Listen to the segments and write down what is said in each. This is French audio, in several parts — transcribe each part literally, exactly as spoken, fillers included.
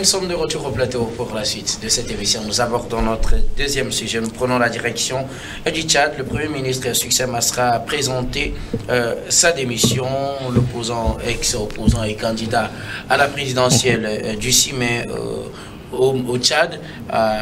sommes de retour au plateau pour la suite de cette émission. Nous abordons notre deuxième sujet. Nous prenons la direction du Tchad. Le Premier ministre Succès Masra a présenté euh, sa démission. L'opposant, ex-opposant et candidat à la présidentielle euh, du six mai euh, au, au Tchad euh,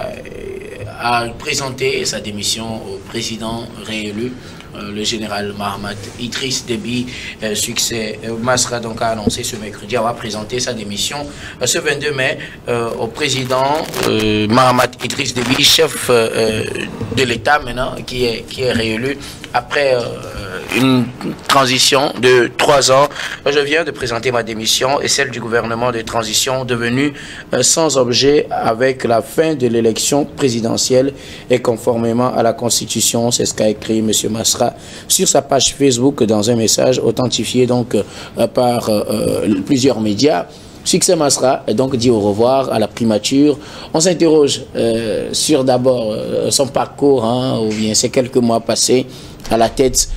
a présenté sa démission au président réélu. Euh, le général Mahamat Idriss Déby, euh, Succès euh, Masra donc a annoncé ce mercredi avoir présenté sa démission euh, ce vingt-deux mai euh, au président euh, Mahamat Idriss Déby, chef euh, de l'État maintenant, qui est, qui est réélu après euh, une transition de trois ans. Je viens de présenter ma démission et celle du gouvernement de transition devenue euh, sans objet avec la fin de l'élection présidentielle et conformément à la Constitution. C'est ce qu'a écrit M. Masra sur sa page Facebook dans un message authentifié donc euh, par euh, plusieurs médias. Succès Masra a donc dit au revoir à la primature. On s'interroge euh, sur d'abord euh, son parcours, hein, ou bien ces quelques mois passés à la tête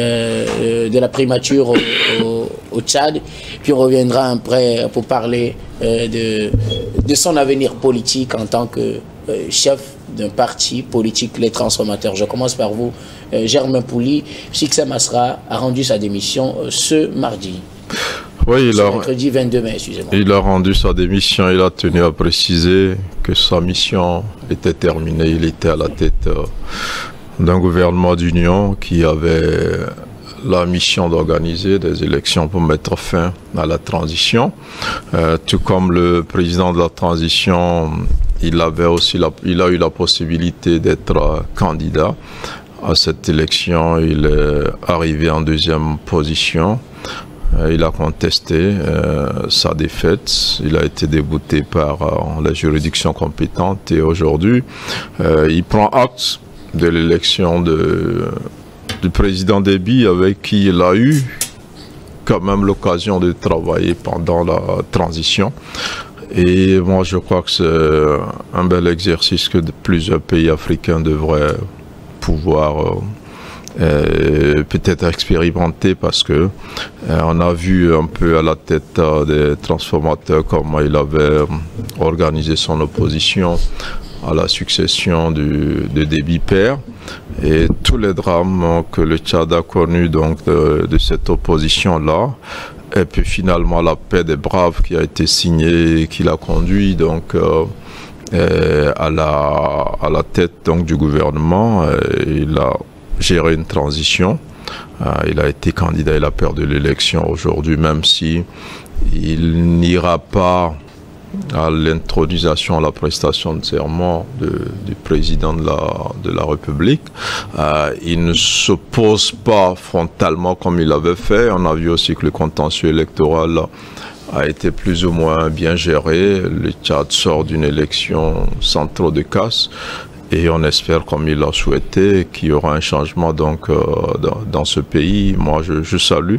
euh, de la primature au, au, au Tchad. Puis on reviendra après pour parler euh, de, de son avenir politique en tant que euh, chef d'un parti politique, les transformateurs. Je commence par vous, euh, Germain Pouli. Succès Masra a rendu sa démission euh, ce mardi. Oui, il a, mercredi vingt-deux mai, excusez-moi. Il a rendu sa démission. Il a tenu à préciser que sa mission était terminée. Il était à la tête euh, d'un gouvernement d'union qui avait la mission d'organiser des élections pour mettre fin à la transition. Euh, tout comme le président de la transition, il avait aussi la, il a eu la possibilité d'être euh, candidat à cette élection. Il est arrivé en deuxième position. Euh, il a contesté euh, sa défaite. Il a été débouté par euh, la juridiction compétente et aujourd'hui, euh, il prend acte de l'élection du président Déby avec qui il a eu quand même l'occasion de travailler pendant la transition. Et moi je crois que c'est un bel exercice que plusieurs pays africains devraient pouvoir euh, euh, peut-être expérimenter parce que euh, on a vu un peu à la tête euh, des transformateurs comment il avait organisé son opposition à la succession du, de Déby père et tous les drames que le Tchad a connus donc de, de cette opposition-là, et puis finalement la paix des braves qui a été signée et qui l'a conduit donc euh, à, la, à la tête donc du gouvernement. Et il a géré une transition, euh, il a été candidat, il a perdu l'élection aujourd'hui, même si il n'ira pas à l'intronisation, à la prestation de serment de, du président de la, de la République. Euh, il ne s'oppose pas frontalement comme il avait fait. On a vu aussi que le contentieux électoral a été plus ou moins bien géré. Le Tchad sort d'une élection sans trop de casse. Et on espère, comme il l'a souhaité, qu'il y aura un changement donc euh, dans, dans ce pays. Moi, je, je salue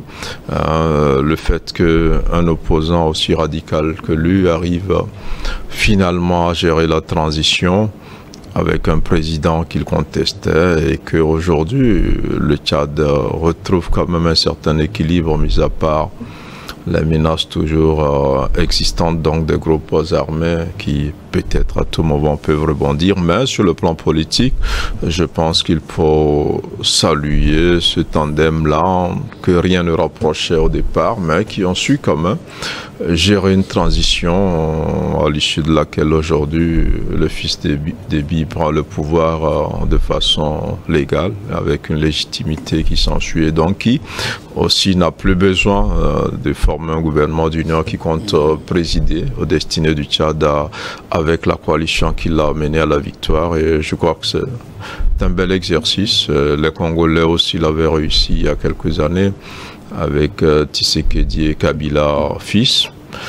euh, le fait qu'un opposant aussi radical que lui arrive euh, finalement à gérer la transition avec un président qu'il contestait et qu'aujourd'hui, le Tchad euh, retrouve quand même un certain équilibre, mis à part les menaces toujours euh, existantes donc des groupes armés qui peut-être à tout moment peuvent rebondir, mais sur le plan politique, je pense qu'il faut saluer ce tandem-là que rien ne rapprochait au départ, mais qui ont su quand même gérer une transition à l'issue de laquelle aujourd'hui le fils Déby prend le pouvoir de façon légale, avec une légitimité qui s'ensuit, donc qui aussi n'a plus besoin de former un gouvernement d'union qui compte présider aux destinées du Tchad à, avec la coalition qui l'a mené à la victoire. Et je crois que c'est un bel exercice. Les Congolais aussi l'avaient réussi il y a quelques années avec euh, Tshisekedi et Kabila fils.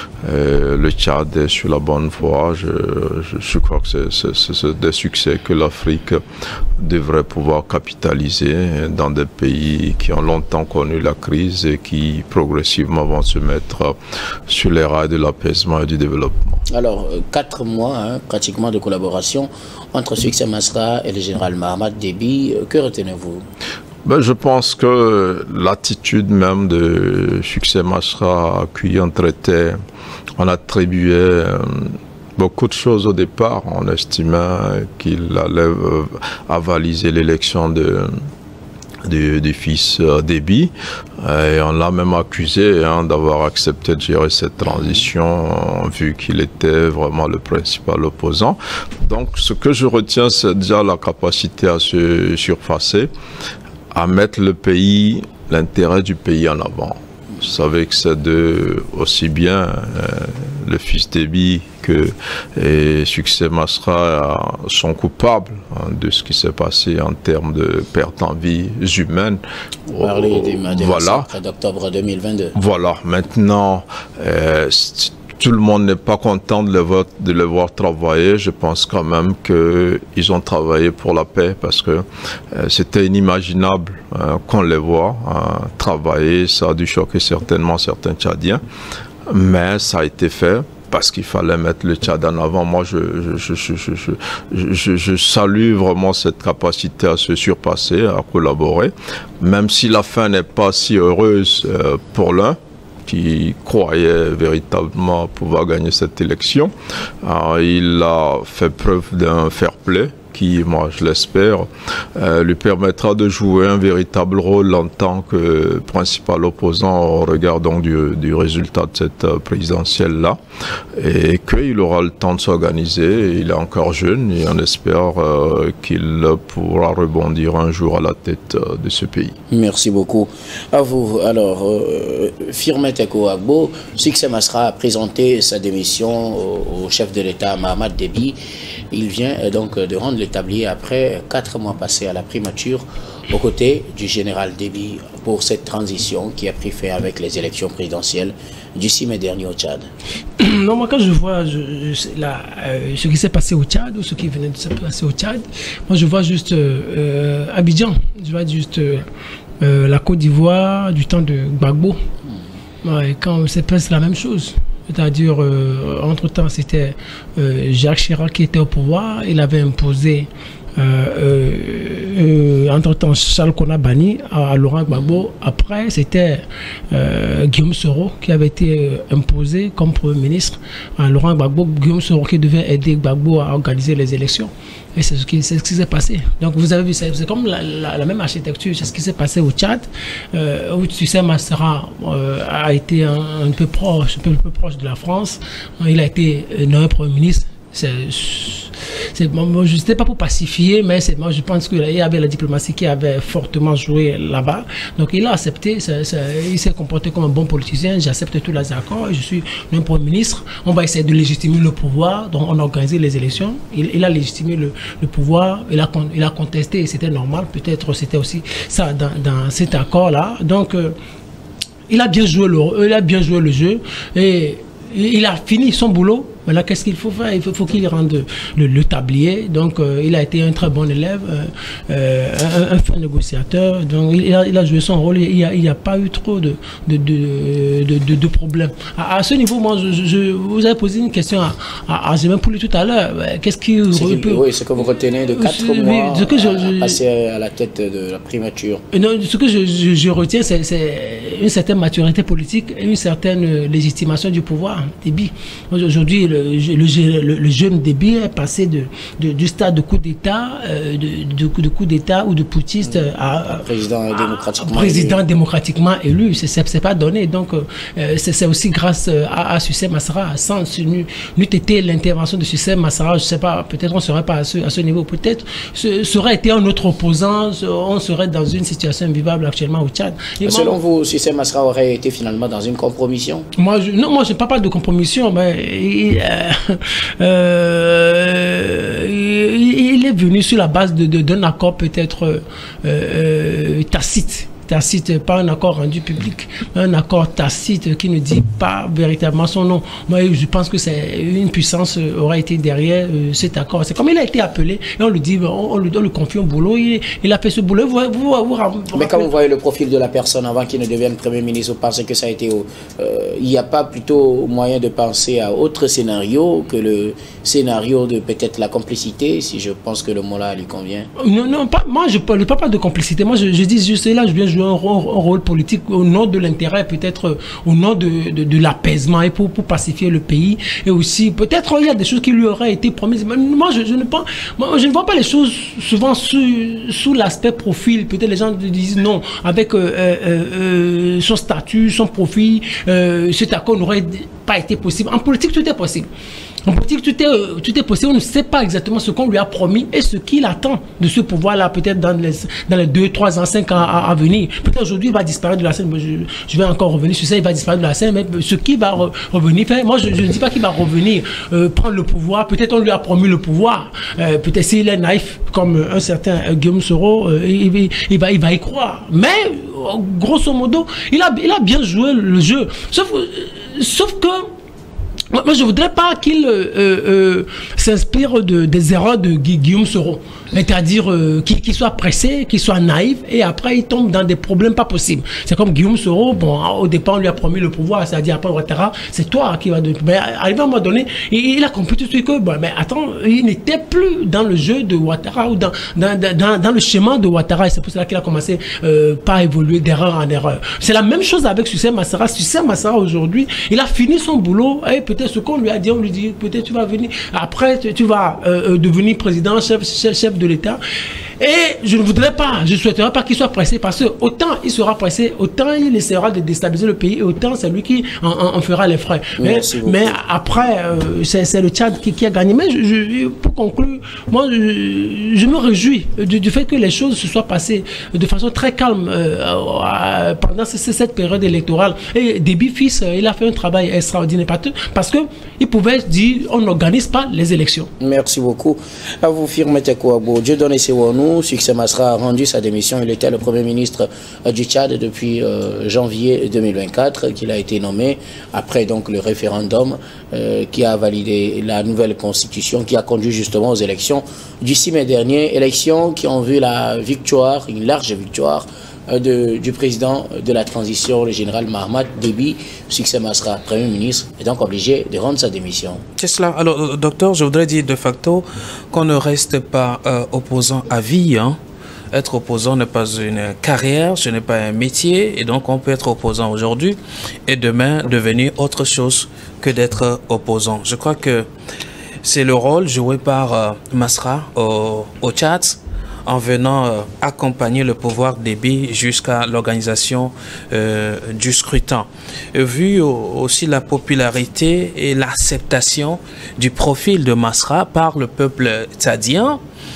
Euh, le Tchad est sur la bonne voie. Je, je, je crois que c'est des succès que l'Afrique devrait pouvoir capitaliser dans des pays qui ont longtemps connu la crise et qui progressivement vont se mettre sur les rails de l'apaisement et du développement. Alors, quatre mois hein, pratiquement de collaboration entre Succès Masra et le général Mahamat Déby. Que retenez-vous? Ben, je pense que l'attitude même de Succès Masra, à qui on traitait, on attribuait euh, beaucoup de choses au départ. On estimait qu'il allait euh, avaliser l'élection de... Du, du fils euh, Déby, et on l'a même accusé hein, d'avoir accepté de gérer cette transition euh, vu qu'il était vraiment le principal opposant. Donc ce que je retiens, c'est déjà la capacité à se surpasser, à mettre le pays, l'intérêt du pays en avant. Vous savez que c'est de aussi bien euh, le fils Déby que et Succès Masra sont coupables hein, de ce qui s'est passé en termes de perte en vies humaines. Vous parlez du voilà. d'octobre deux mille vingt-deux. Voilà. Maintenant, euh, tout le monde n'est pas content de les, voir, de les voir travailler. Je pense quand même qu'ils ont travaillé pour la paix parce que euh, c'était inimaginable euh, qu'on les voit euh, travailler. Ça a dû choquer certainement certains Tchadiens. Mais ça a été fait parce qu'il fallait mettre le Tchad en avant. Moi, je, je, je, je, je, je, je salue vraiment cette capacité à se surpasser, à collaborer. Même si la fin n'est pas si heureuse euh, pour l'un, qui croyait véritablement pouvoir gagner cette élection. Alors, il a fait preuve d'un fair play qui, moi je l'espère, euh, lui permettra de jouer un véritable rôle en tant que principal opposant au regard donc du, du résultat de cette euh, présidentielle-là, et qu'il aura le temps de s'organiser. Il est encore jeune et on espère euh, qu'il pourra rebondir un jour à la tête euh, de ce pays. Merci beaucoup. À vous. Alors, euh, Firmin Tekou Agbo, Succès Masra a présenté sa démission au, au chef de l'État, Mahamat Déby. Il vient euh, donc de rendre le tablier après quatre mois passés à la primature aux côtés du général Déby pour cette transition qui a pris fin avec les élections présidentielles du six mai dernier au Tchad. Non, moi quand je vois je, je, la, euh, ce qui s'est passé au Tchad ou ce qui venait de se passer au Tchad, moi je vois juste euh, Abidjan, je vois juste euh, euh, la Côte d'Ivoire du temps de Gbagbo. Mm. Ouais, quand c'est presque la même chose. C'est-à-dire, euh, entre-temps, c'était euh, Jacques Chirac qui était au pouvoir. Il avait imposé, euh, euh, euh, entre-temps, Charles Konabani à, à Laurent Gbagbo. Après, c'était euh, Guillaume Soro qui avait été imposé comme Premier ministre à Laurent Gbagbo. Guillaume Soro qui devait aider Gbagbo à organiser les élections. Et c'est ce qui s'est passé. Donc vous avez vu, c'est comme la, la, la même architecture, c'est ce qui s'est passé au Tchad, euh, où Succès Masra euh, a été un, un, peu proche, un peu, un peu proche de la France. Il a été nommé Premier ministre. Bon, je n'étais pas pour pacifier, mais moi je pense qu'il y avait la diplomatie qui avait fortement joué là-bas. Donc il a accepté, ça, ça, il s'est comporté comme un bon politicien. J'accepte tous les accords, je suis un Premier ministre. On va essayer de légitimer le pouvoir. Donc on a organisé les élections. Il, il a légitimé le, le pouvoir, il a, il a contesté, et c'était normal. Peut-être c'était aussi ça dans, dans cet accord-là. Donc euh, il a bien joué le, il a bien joué le jeu et il a fini son boulot. Maintenant, qu'est-ce qu'il faut faire? Il faut, faut qu'il rende le, le tablier. Donc, euh, il a été un très bon élève, euh, un, un fin négociateur. Donc, il a, il a joué son rôle. Il n'y a, il a pas eu trop de, de, de, de, de, de problèmes. À, à ce niveau, moi, je, je, vous avez posé une question à, à, à Zémen Pouli tout à l'heure. Qu'est-ce qui... Oui, ce que vous retenez de quatre ce, mois ce que je, à, à passer à la tête de la primature. Non, ce que je, je, je retiens, c'est une certaine maturité politique et une certaine légitimation du pouvoir. Déby. Aujourd'hui, Le, le, le, le jeune Déby est passé de, de, du stade de coup d'État, euh, de, de, de coup d'État ou de putschiste à, à président à, démocratiquement à président élu. démocratiquement élu. C'est pas donné. Donc, euh, c'est aussi grâce à, à Succès Masra. Sans n'eût été l'intervention de Succès Masra, je ne sais pas, peut-être on ne serait pas à ce, à ce niveau. Peut-être ce serait été un autre opposant, on serait dans une situation invivable actuellement au Tchad. Et selon moi, vous, Succès Masra aurait été finalement dans une compromission? Moi, je, non, moi, je ne parle pas de compromission, mais il, Euh, euh, il est venu sur la base de, de, d'un accord peut-être euh, euh, tacite. Tacite, pas un accord rendu public, un accord tacite qui ne dit pas véritablement son nom. Moi, je pense que c'est une puissance aura été derrière euh, cet accord. C'est comme il a été appelé et on lui dit, on, on, lui, on lui confie un boulot, il, il a fait ce boulot. Vous, vous, vous, vous, Mais quand vous voyez le profil de la personne avant qu'il ne devienne Premier ministre, vous pensez que ça a été... Euh, il n'y a pas plutôt moyen de penser à autre scénario que le scénario de peut-être la complicité, si je pense que le mot-là lui convient? Non, non, pas, moi je ne parle pas de complicité. Moi, je, je dis juste là, je viens jouer jouer un, un rôle politique au nom de l'intérêt, peut-être au nom de, de, de l'apaisement et pour, pour pacifier le pays. Et aussi, peut-être il y a des choses qui lui auraient été promises. Mais moi, je, je, ne pense, moi, je ne vois pas les choses souvent sous, sous l'aspect profil. Peut-être les gens disent non, avec euh, euh, euh, son statut, son profil, euh, cet accord n'aurait pas été possible. En politique, tout est possible. En politique, tout est, tout est possible. On ne sait pas exactement ce qu'on lui a promis et ce qu'il attend de ce pouvoir-là, peut-être dans les, dans les deux, trois ans, cinq ans à, à venir. Peut-être aujourd'hui, il va disparaître de la scène. Je, je vais encore revenir sur ça, il va disparaître de la scène, mais ce qui va re, revenir, moi, je, je ne dis pas qu'il va revenir euh, prendre le pouvoir. Peut-être on lui a promis le pouvoir. Euh, peut-être s'il est naïf, comme un certain euh, Guillaume Soro, euh, il, il, il, va, il va y croire. Mais, grosso modo, il a, il a bien joué le jeu. Sauf, euh, sauf que moi, je ne voudrais pas qu'il euh, euh, s'inspire de, des erreurs de Guy, Guillaume Soro. C'est-à-dire euh, qu'il qu'il soit pressé, qu'il soit naïf, et après il tombe dans des problèmes pas possibles. C'est comme Guillaume Soro, bon, au départ on lui a promis le pouvoir, c'est-à-dire après Ouattara, c'est toi qui va... De... Mais arrivé à un moment donné, il, il a compris tout de suite que, bon, mais attends, il n'était plus dans le jeu de Ouattara ou dans, dans, dans, dans le schéma de Ouattara, et c'est pour cela qu'il a commencé euh, par évoluer d'erreur en erreur. C'est la même chose avec Sucé Massara. Sucé Massara aujourd'hui, il a fini son boulot, et peut-être ce qu'on lui a dit, on lui dit, peut-être tu vas venir, après tu, tu vas euh, devenir président, chef, chef, chef de l'État. Et je ne voudrais pas, je ne souhaiterais pas qu'il soit pressé, parce que autant il sera pressé, autant il essaiera de déstabiliser le pays, et autant c'est lui qui en, en, en fera les frais. Mais, mais après, euh, c'est le Tchad qui, qui a gagné. Mais je, je, pour conclure, moi, je, je me réjouis du, du fait que les choses se soient passées de façon très calme euh, pendant cette période électorale. Et Déby fils, il a fait un travail extraordinaire, parce qu'il pouvait dire, on n'organise pas les élections. Merci beaucoup. À vous, Firme Tekouabo. Dieu donne ses nous. Succès Masra a rendu sa démission. Il était le Premier ministre euh, du Tchad depuis euh, janvier deux mille vingt-quatre, qu'il a été nommé après donc le référendum euh, qui a validé la nouvelle constitution, qui a conduit justement aux élections du six mai dernier. Élections qui ont vu la victoire, une large victoire euh, de, du président de la transition, le général Mahamat Déby. Succès Masra, Premier ministre, est donc obligé de rendre sa démission. C'est cela. Alors, docteur, je voudrais dire de facto qu'on ne reste pas euh, opposant à vie. Hein. Être opposant n'est pas une carrière, ce n'est pas un métier. Et donc, on peut être opposant aujourd'hui et demain devenir autre chose que d'être opposant. Je crois que c'est le rôle joué par euh, Masra au, au Tchad, en venant euh, accompagner le pouvoir Déby jusqu'à l'organisation euh, du scrutin. Et vu au, aussi la popularité et l'acceptation du profil de Masra par le peuple tchadien,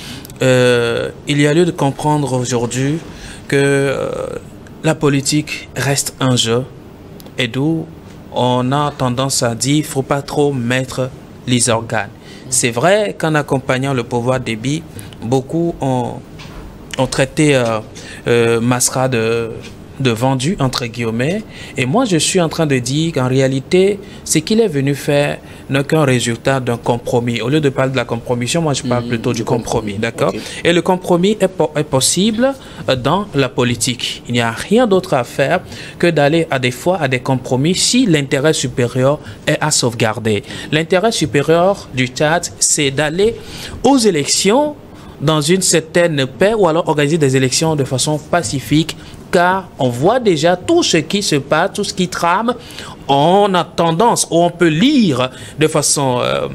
euh, il y a lieu de comprendre aujourd'hui que euh, la politique reste un jeu, et d'où on a tendance à dire qu'il ne faut pas trop mettre les organes. C'est vrai qu'en accompagnant le pouvoir Déby, beaucoup ont, ont traité euh, euh, Masra de, de vendu, entre guillemets. Et moi, je suis en train de dire qu'en réalité, ce qu'il est venu faire n'a qu'un résultat d'un compromis. Au lieu de parler de la compromission, moi, je parle mmh, plutôt du compromis. compromis D'accord okay. Et le compromis est, po est possible dans la politique. Il n'y a rien d'autre à faire que d'aller à des fois à des compromis si l'intérêt supérieur est à sauvegarder. L'intérêt supérieur du Tchad, c'est d'aller aux élections dans une certaine paix, ou alors organiser des élections de façon pacifique, car on voit déjà tout ce qui se passe, tout ce qui trame. On a tendance, ou on peut lire de façon euh,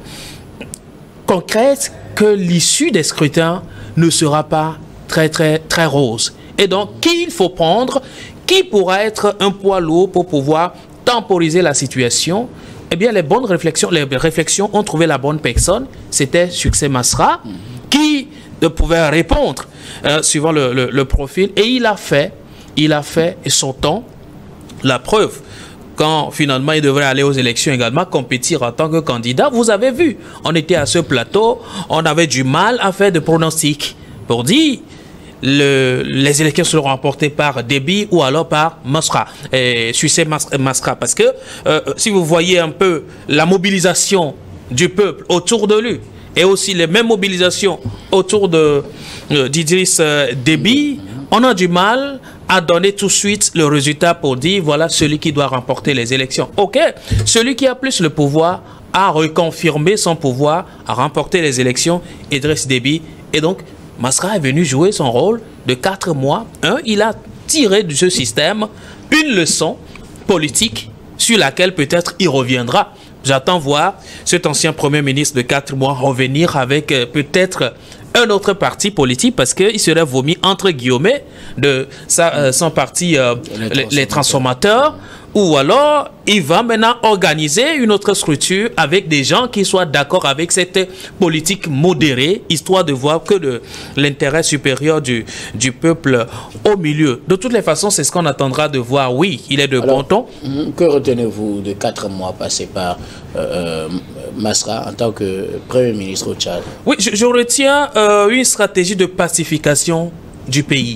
concrète, que l'issue des scrutins ne sera pas très très très rose. Et donc, qui il faut prendre, qui pourra être un poids lourd pour pouvoir temporiser la situation? Eh bien, les bonnes réflexions, les réflexions ont trouvé la bonne personne. C'était Succès Masra, mmh. qui pouvait répondre euh, suivant le, le, le profil, et il a fait, il a fait son temps. La preuve, quand finalement il devrait aller aux élections également, compétir en tant que candidat, vous avez vu, on était à ce plateau, on avait du mal à faire de pronostics pour dire le, les élections seront remportées par Déby ou alors par Masra, et Succès Masra, parce que euh, si vous voyez un peu la mobilisation du peuple autour de lui, et aussi les mêmes mobilisations autour de euh, d'Idriss euh, Déby, on a du mal à donner tout de suite le résultat pour dire voilà celui qui doit remporter les élections. Ok, celui qui a plus le pouvoir a reconfirmé son pouvoir, a remporté les élections, Idriss Déby, et donc Masra est venu jouer son rôle de quatre mois. Un, il a tirer de ce système une leçon politique sur laquelle peut-être il reviendra. J'attends voir cet ancien Premier ministre de quatre mois revenir avec euh, peut-être un autre parti politique, parce qu'il serait vomi entre guillemets de sa, euh, son parti euh, les, les transformateurs, ou alors il va maintenant organiser une autre structure avec des gens qui soient d'accord avec cette politique modérée, histoire de voir que de l'intérêt supérieur du, du peuple au milieu. De toutes les façons, c'est ce qu'on attendra de voir. Oui, il est de alors, bon ton. Que retenez-vous de quatre mois passés par euh, Masra en tant que Premier ministre au Tchad? Oui, je, je retiens euh, une stratégie de pacification du pays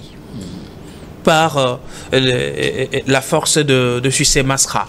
par euh, le, la force de, de Sucé Masra.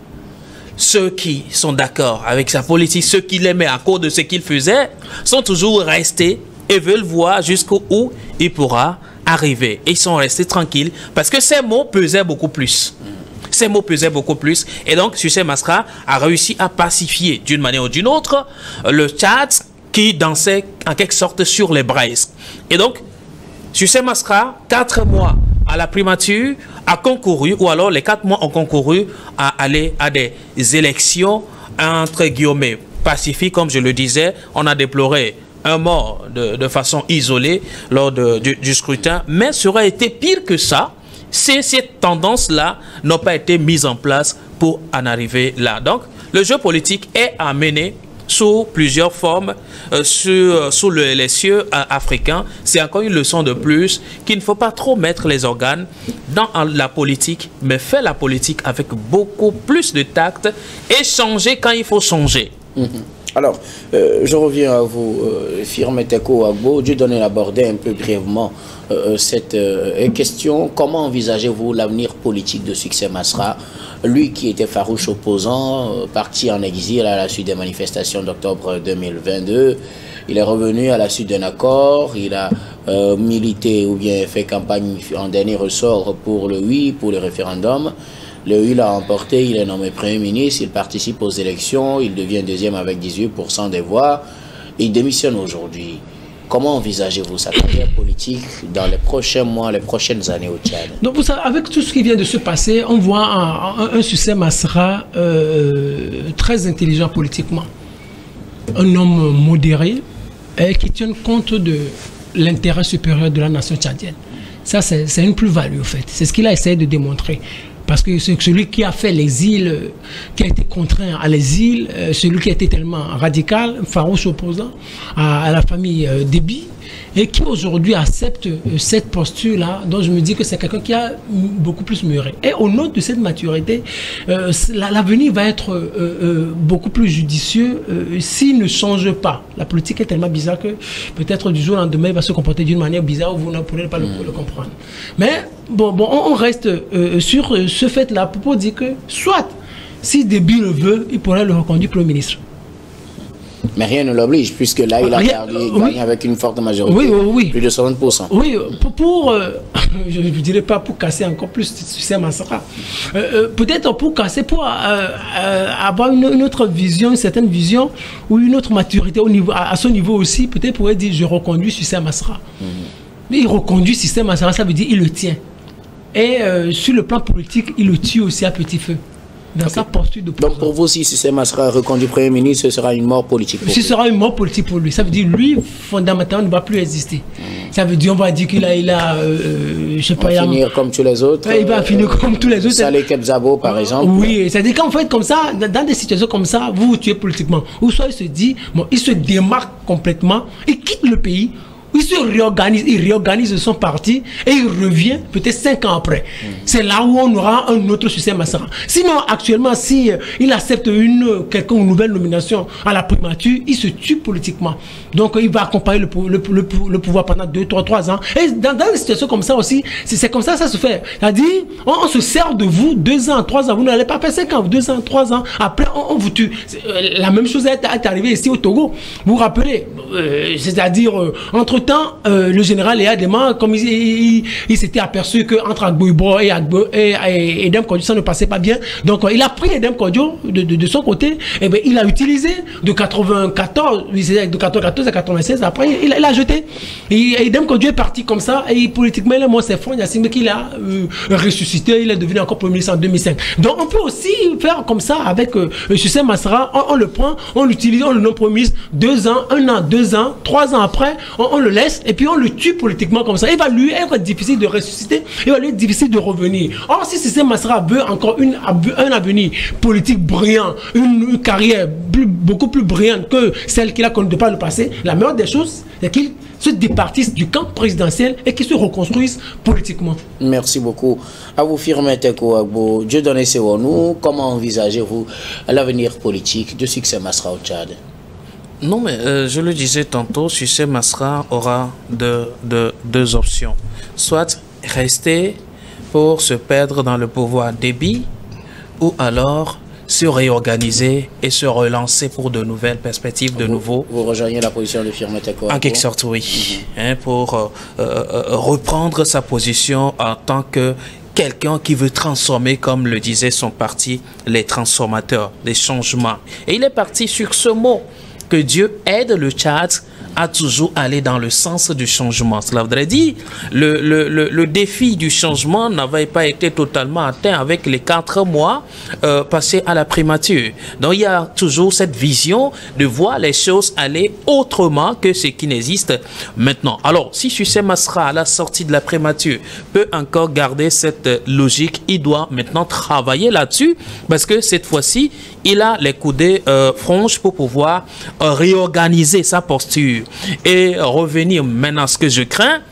Ceux qui sont d'accord avec sa politique, ceux qui l'aimaient à cause de ce qu'il faisait, sont toujours restés et veulent voir jusqu'où il pourra arriver. Et ils sont restés tranquilles parce que ces mots pesaient beaucoup plus. Ces mots pesaient beaucoup plus. Et donc, Sucé Masra a réussi à pacifier d'une manière ou d'une autre le Tchad qui dansait en quelque sorte sur les braises. Et donc, Sucé Masra, quatre mois à la primature, a concouru, ou alors les quatre mois ont concouru à aller à des élections, entre guillemets, pacifiques, comme je le disais. On a déploré un mort de, de façon isolée lors de, du, du scrutin, mais ça aurait été pire que ça si cette tendance-là n'a pas été mise en place pour en arriver là. Donc, le jeu politique est à mener sous plusieurs formes, euh, sur, sous le, les cieux euh, africains. C'est encore une leçon de plus qu'il ne faut pas trop mettre les organes dans la politique, mais faire la politique avec beaucoup plus de tact et changer quand il faut changer. Mmh. Alors, euh, je reviens à vous, euh, Firmin Teko Agbo. Dieu donne d'aborder un peu brièvement euh, cette euh, question. Comment envisagez-vous l'avenir politique de Sucé Masra, lui qui était farouche opposant, euh, parti en exil à la suite des manifestations d'octobre deux mille vingt-deux. Il est revenu à la suite d'un accord, il a euh, milité ou bien fait campagne en dernier ressort pour le oui, pour le référendum. Le oui l'a emporté, il est nommé Premier ministre, il participe aux élections, il devient deuxième avec dix-huit pour cent des voix. Il démissionne aujourd'hui. Comment envisagez-vous sa carrière politique dans les prochains mois, les prochaines années au Tchad? Donc, vous savez, avec tout ce qui vient de se passer, on voit un, un, un Sucé Masra euh, très intelligent politiquement. Un homme modéré et qui tient compte de l'intérêt supérieur de la nation tchadienne. Ça, c'est une plus-value, en fait. C'est ce qu'il a essayé de démontrer. Parce que c'est celui qui a fait l'exil, qui a été contraint à l'exil, celui qui a été tellement radical, farouche opposant à, à la famille euh, Déby, et qui aujourd'hui accepte euh, cette posture-là, dont je me dis que c'est quelqu'un qui a beaucoup plus mûri. Et au nom de cette maturité, euh, l'avenir va être euh, euh, beaucoup plus judicieux euh, s'il ne change pas. La politique est tellement bizarre que peut-être du jour au lendemain, il va se comporter d'une manière bizarre où vous ne pourrez pas le, le comprendre. Mais bon, bon on, on reste euh, sur ce fait-là pour dire que soit, si Déby le veut, il pourrait le reconduire Premier ministre. Mais rien ne l'oblige, puisque là, il a perdu, euh, gagné oui. avec une forte majorité, oui, oui, oui. plus de soixante pour cent. Oui, pour, pour euh, je ne dirais pas pour casser encore plus Sucé Masra, euh, euh, peut-être pour casser, pour euh, euh, avoir une, une autre vision, une certaine vision, ou une autre maturité au niveau, à, à son niveau aussi, peut-être pourrait dire, je reconduis Sucé Masra. Mm-hmm. Mais il reconduit Sucé Masra, ça veut dire il le tient. Et euh, sur le plan politique, il le tue aussi à petit feu. Dans okay. sa posture de Donc pour vous, si Sucé Masra reconduit Premier ministre, ce sera une mort politique pour Ce lui. sera une mort politique pour lui. Ça veut dire lui, fondamentalement, ne va plus exister. Mmh. Ça veut dire, on va dire qu'il a, il a euh, je sais pas... Il va finir comme tous les autres. Il va finir euh, comme tous les autres. Saleh Kebzabo, par euh, exemple. Oui, c'est-à-dire qu'en fait, comme ça, dans des situations comme ça, vous vous tuez politiquement. Ou soit il se dit, bon, il se démarque complètement, il quitte le pays, il se réorganise, il réorganise son parti et il revient peut-être cinq ans après. Mmh. C'est là où on aura un autre Sucé Masra. Sinon, actuellement, si euh, il accepte une quelconque nouvelle nomination à la primature, il se tue politiquement. Donc, il va accompagner le, le, le, le pouvoir pendant deux, trois, trois ans. Et dans, dans des situations comme ça aussi, c'est comme ça que ça se fait. C'est-à-dire, on, on se sert de vous deux ans, trois ans. Vous n'allez pas faire cinq ans, deux ans, trois ans. Après, on, on vous tue. La même chose est, est arrivée ici au Togo. Vous vous rappelez, euh, c'est-à-dire, euh, entre entre-temps, euh, le général Eyadema, comme il, il, il s'était aperçu qu'entre Agbo et, Agbo, et, et, et Deme Kodjo, ça ne passait pas bien. Donc, euh, il a pris Deme Kodjo de, de, de son côté, et bien, il a utilisé de quatre-vingt-quatorze, de quatre-vingt-quatorze à quatre-vingt-seize, après, il, il a jeté. Et, et Deme Kodjo est parti comme ça, et politiquement, là, moi, c'est Front Yacine qu'il a euh, ressuscité, il est devenu encore Premier ministre en deux mille cinq. Donc, on peut aussi faire comme ça avec euh, Succès Masra, on, on le prend, on l'utilise, on le nomme Premier ministre, deux ans, un an, deux ans, trois ans après, on, on le laisse, et puis on le tue politiquement comme ça. Il va lui être difficile de ressusciter, il va lui être difficile de revenir. Or, si Succès Masra veut encore une, un avenir politique brillant, une, une carrière plus, beaucoup plus brillante que celle qu'il a connue de par le passé, la meilleure des choses, c'est qu'il se départissent du camp présidentiel et qu'ils se reconstruisent politiquement. Merci beaucoup. À vous, Firmin Teko Agbo, Dieu donne ses nous. Comment envisagez-vous l'avenir politique de Succès Masra au Tchad? Non, mais euh, je le disais tantôt, Succès Masra aura de, de, deux options. Soit rester pour se perdre dans le pouvoir Déby, ou alors se réorganiser et se relancer pour de nouvelles perspectives, de vous, nouveaux... Vous rejoignez la position de Firmin Teko Agbo? En quelque sorte, oui. Mm-hmm. hein, pour euh, euh, reprendre sa position en tant que quelqu'un qui veut transformer, comme le disait son parti, les transformateurs, les changements. Et il est parti sur ce mot, que Dieu aide le Tchad à toujours aller dans le sens du changement. Cela voudrait dire le, le, le, le défi du changement n'avait pas été totalement atteint avec les quatre mois euh, passés à la primature. Donc il y a toujours cette vision de voir les choses aller autrement que ce qui n'existe maintenant. Alors si Succès Masra à la sortie de la primature peut encore garder cette logique, il doit maintenant travailler là-dessus parce que cette fois-ci il a les coudées euh, franches pour pouvoir euh, réorganiser sa posture. Et revenir maintenant, ce que je crains,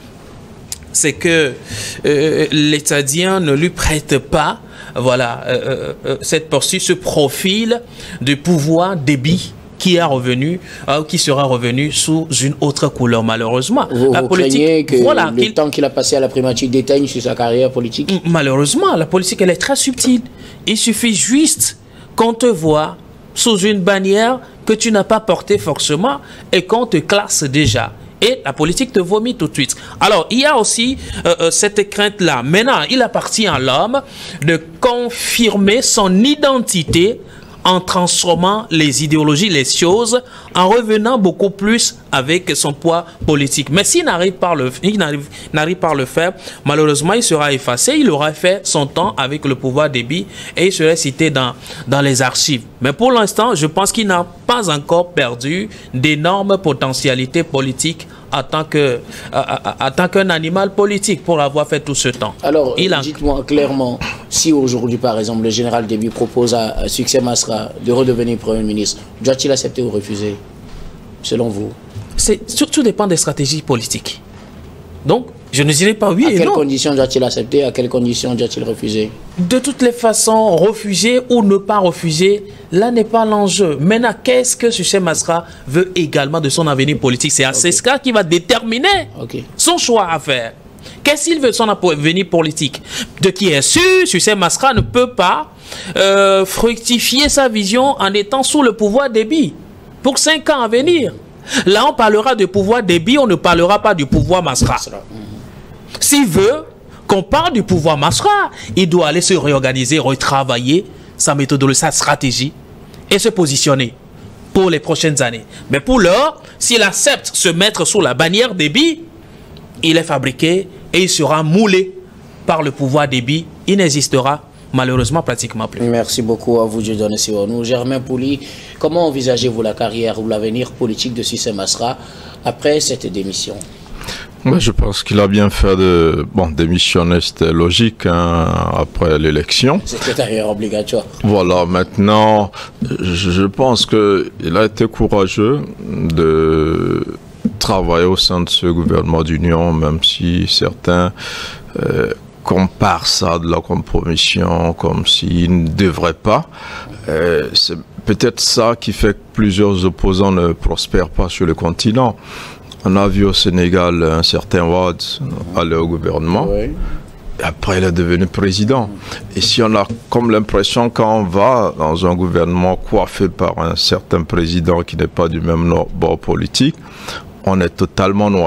c'est que euh, les Tchadiens ne lui prêtent pas, voilà, euh, euh, cette posture, ce profil de pouvoir Déby qui est revenu, euh, qui sera revenu sous une autre couleur, malheureusement. Vous, la vous politique, que voilà, le temps qu'il a passé à la primature déteigne sur sa carrière politique? Malheureusement, la politique, elle est très subtile. Il suffit juste qu'on te voit sous une bannière que tu n'as pas porté forcément et qu'on te classe déjà. Et la politique te vomit tout de suite. Alors, il y a aussi euh, euh, cette crainte-là. Maintenant, il appartient à l'homme de confirmer son identité en transformant les idéologies, les choses, en revenant beaucoup plus avec son poids politique. Mais s'il n'arrive pas, pas à le faire, malheureusement, il sera effacé. Il aura fait son temps avec le pouvoir Déby et il serait cité dans, dans les archives. Mais pour l'instant, je pense qu'il n'a pas encore perdu d'énormes potentialités politiques en tant que, en tant qu'un animal politique pour avoir fait tout ce temps. Alors, a... dites-moi clairement, si aujourd'hui, par exemple, le général Déby propose à, à Succès Masra de redevenir Premier ministre, doit-il accepter ou refuser, selon vous? Tout dépend des stratégies politiques. Donc, je ne dirais pas oui et non. À quelles non. conditions doit-il accepter? À quelles conditions doit-il refuser? De toutes les façons, refuser ou ne pas refuser, là n'est pas l'enjeu. Maintenant, qu'est-ce que Succès Masra veut également de son avenir politique? C'est okay. ça qui va déterminer okay. son choix à faire. Qu'est-ce qu'il veut de son avenir politique? De qui est sûr, Succès Masra ne peut pas euh, fructifier sa vision en étant sous le pouvoir Déby pour cinq ans à venir. Là, on parlera de pouvoir Déby, on ne parlera pas du pouvoir Masra. S'il veut qu'on parle du pouvoir Masra, il doit aller se réorganiser, retravailler sa méthodologie, sa stratégie et se positionner pour les prochaines années. Mais pour l'heure, s'il accepte se mettre sous la bannière Déby, il est fabriqué et il sera moulé par le pouvoir Déby. Il n'existera malheureusement pratiquement plus. Merci beaucoup à vous, Dieudonné Sironou. Germain Pouli, comment envisagez-vous la carrière ou l'avenir politique de Succès Masra après cette démission? Ouais, je pense qu'il a bien fait de bon, démissionner, c'était logique hein, après l'élection. C'était carrière obligatoire. Voilà, maintenant, je, je pense qu'il a été courageux de travailler au sein de ce gouvernement d'union, même si certains euh, comparent ça de la compromission comme s'il ne devrait pas. Euh, C'est peut-être ça qui fait que plusieurs opposants ne prospèrent pas sur le continent. On a vu au Sénégal un certain Wade aller au gouvernement. Oui. Et après, il est devenu président. Et si on a comme l'impression quand on va dans un gouvernement coiffé par un certain président qui n'est pas du même bord politique, on est totalement noyé.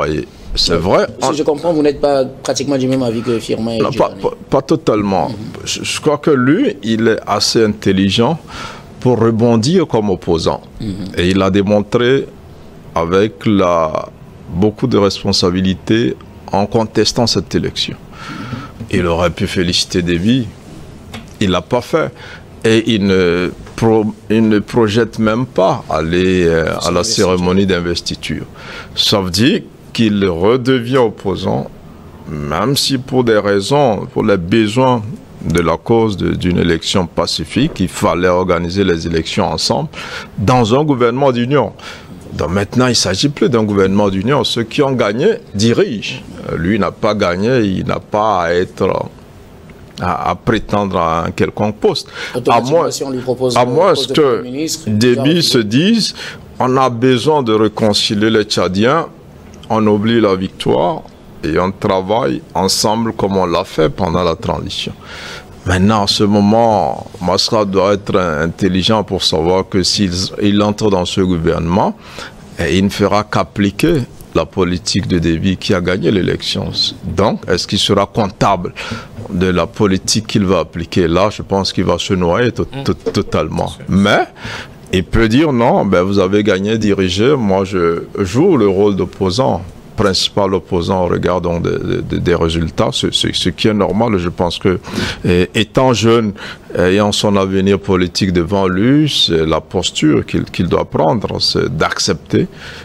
c'est vrai. Si on... je comprends, vous n'êtes pas pratiquement du même avis que Firmin. Non, pas, pas, pas totalement. Mm-hmm. je, je crois que lui, il est assez intelligent pour rebondir comme opposant. Mm-hmm. Et il a démontré avec la, beaucoup de responsabilités en contestant cette élection. Mm-hmm. Il aurait pu féliciter Déby. Il ne l'a pas fait. Et il ne, pro, il ne projette même pas aller euh, à la cérémonie d'investiture. Ça veut dire qu'il redevient opposant, même si pour des raisons, pour les besoins de la cause d'une élection pacifique, il fallait organiser les élections ensemble dans un gouvernement d'union. Donc maintenant, il ne s'agit plus d'un gouvernement d'union. Ceux qui ont gagné dirigent. Lui n'a pas gagné, il n'a pas à être... À, à prétendre à un quelconque poste. À moins, si on lui propose, à moins que Déby se dise on a besoin de réconcilier les Tchadiens, on oublie la victoire et on travaille ensemble comme on l'a fait pendant la transition. Maintenant, en ce moment, Masra doit être intelligent pour savoir que s'il il entre dans ce gouvernement, il ne fera qu'appliquer la politique de Déby qui a gagné l'élection. Donc, est-ce qu'il sera comptable de la politique qu'il va appliquer? Là, je pense qu'il va se noyer to to totalement. Mais il peut dire non, ben vous avez gagné, dirigé, moi je joue le rôle d'opposant, principal opposant au regard donc, de, de, des résultats, ce, ce, ce qui est normal. Je pense que eh, étant jeune, ayant son avenir politique devant lui, c'est la posture qu'il qu'il doit prendre, c'est d'accepter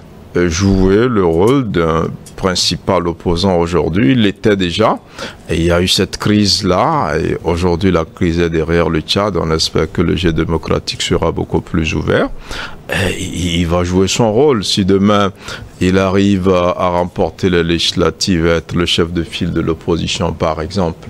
jouer le rôle d'un principal opposant aujourd'hui. Il l'était déjà, et il y a eu cette crise-là, et aujourd'hui la crise est derrière le Tchad. On espère que le jeu démocratique sera beaucoup plus ouvert. Et il va jouer son rôle. Si demain il arrive à, à remporter les législatives, être le chef de file de l'opposition par exemple,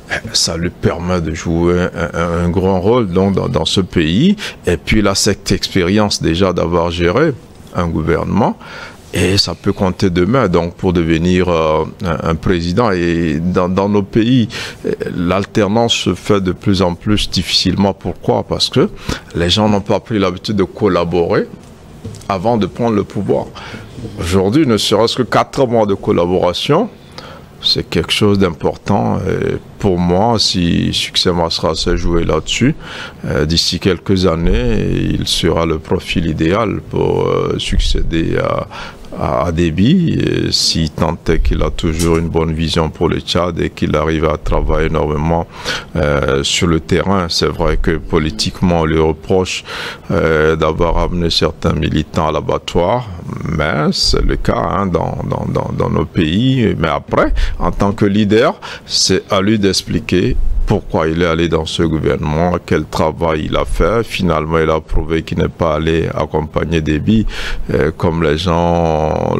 ça lui permet de jouer un, un grand rôle donc, dans, dans ce pays. Et puis il a cette expérience déjà d'avoir géré un gouvernement, et ça peut compter demain donc pour devenir euh, un, un président. Et dans, dans nos pays, l'alternance se fait de plus en plus difficilement. Pourquoi? Parce que les gens n'ont pas pris l'habitude de collaborer avant de prendre le pouvoir. Aujourd'hui, ne serait-ce que quatre mois de collaboration, c'est quelque chose d'important. Pour moi, si Succès Masra s'est joué là-dessus, euh, d'ici quelques années, il sera le profil idéal pour euh, succéder à, à, à Déby, si tant est qu'il a toujours une bonne vision pour le Tchad et qu'il arrive à travailler énormément euh, sur le terrain. C'est vrai que politiquement, on lui reproche euh, d'avoir amené certains militants à l'abattoir, mais c'est le cas hein, dans, dans, dans, dans nos pays. Mais après, en tant que leader, c'est à lui d'expliquer pourquoi il est allé dans ce gouvernement, quel travail il a fait. Finalement, il a prouvé qu'il n'est pas allé accompagner Déby euh, comme les gens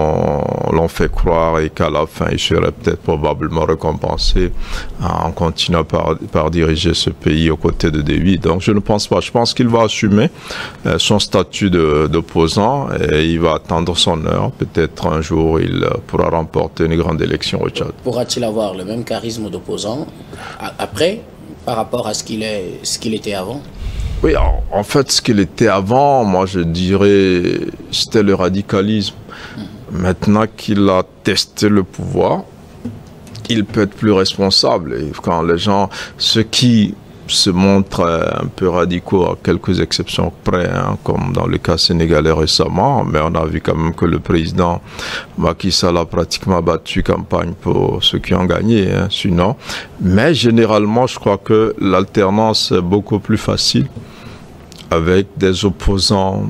l'ont fait croire, et qu'à la fin, il serait peut-être probablement récompensé en continuant par, par diriger ce pays aux côtés de Déby. Donc, je ne pense pas. Je pense qu'il va assumer euh, son statut d'opposant et il va attendre son heure. Peut-être un jour, il pourra remporter une grande élection au Tchad. Pourra-t-il avoir le même charisme d'opposant après, par rapport à ce qu'il est, ce qu'il était avant? Oui, en, en fait, ce qu'il était avant, moi je dirais, c'était le radicalisme. Mmh. Maintenant qu'il a testé le pouvoir, il peut être plus responsable. Et quand les gens, ceux qui se montrent un peu radicaux, à quelques exceptions près, hein, comme dans le cas sénégalais récemment, mais on a vu quand même que le président Macky Sall a pratiquement battu campagne pour ceux qui ont gagné, hein, sinon. Mais généralement, je crois que l'alternance est beaucoup plus facile avec des opposants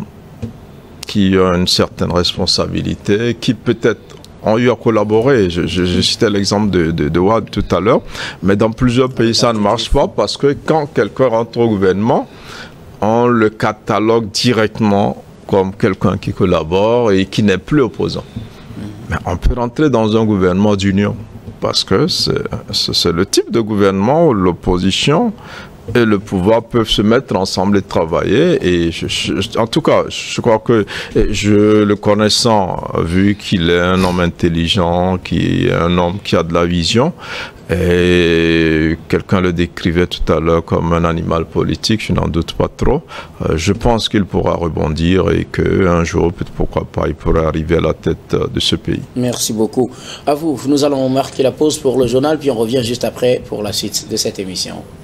qui ont une certaine responsabilité, qui peut-être ont eu à collaborer. Je, je, je citais l'exemple de, de, de Ouad tout à l'heure, mais dans plusieurs pays, ça ne marche pas parce que quand quelqu'un rentre au gouvernement, on le catalogue directement comme quelqu'un qui collabore et qui n'est plus opposant. Mais on peut rentrer dans un gouvernement d'union parce que c'est le type de gouvernement où l'opposition et le pouvoir peuvent se mettre ensemble et travailler. Et je, je, en tout cas, je crois que je le connaissant, vu qu'il est un homme intelligent, qui est un homme qui a de la vision, et quelqu'un le décrivait tout à l'heure comme un animal politique, je n'en doute pas trop. Euh, je pense qu'il pourra rebondir et qu'un jour, pourquoi pas, il pourrait arriver à la tête de ce pays. Merci beaucoup. À vous, nous allons marquer la pause pour le journal, puis on revient juste après pour la suite de cette émission.